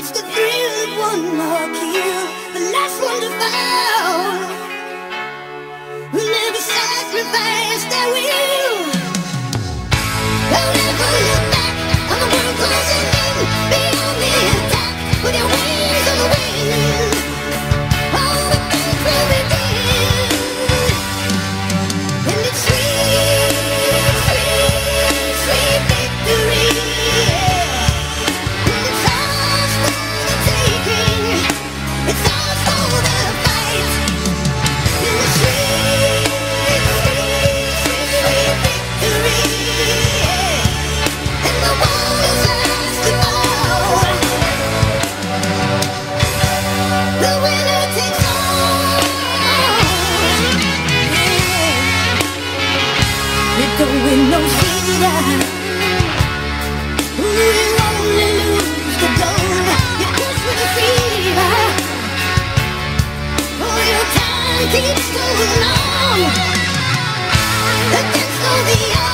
It's the thrill of one more kill, the last one to fall. We'll never sacrifice their will. Don't ever look back on the world closing in. Beyond the attack, with your wings on the wind. All the things will begin. And it's sweet, sweet, sweet victory. And it's ours for the taking. It's ours for the fight. And it's sweet, sweet, sweet victory. And the war is ours to fall. The winner takes all. It don't win no cedar. You only lose the gold. You push with the fever. Oh, your time keeps going on against all the odds.